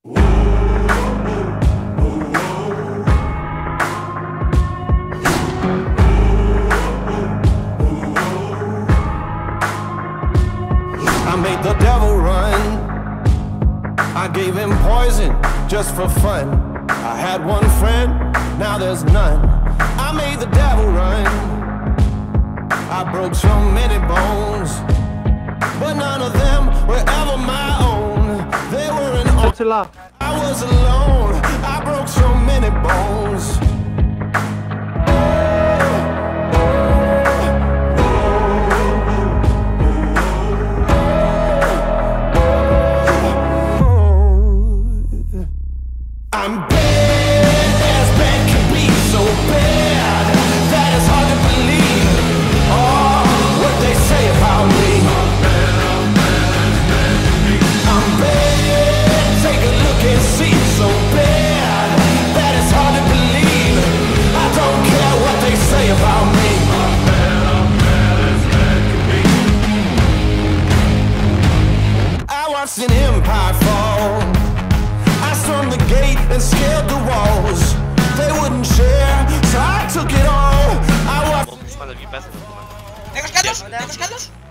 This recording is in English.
I made the devil run. I gave him poison just for fun. I had one friend, now there's none. I made the devil run. I broke so many bones, but none of them were ever my own. They were in all. I was alone. I broke so many bones. I'm bad as bad can be, so bad that it's hard to believe. Oh, what they say about me. I'm bad, take a look and see. So bad that it's hard to believe. I don't care what they say about me. I watched an empire fall. I stormed the gate and scaled the walls. They wouldn't share, so I took it all. I watched. ¿Tengas caldos? ¿Tengas caldos?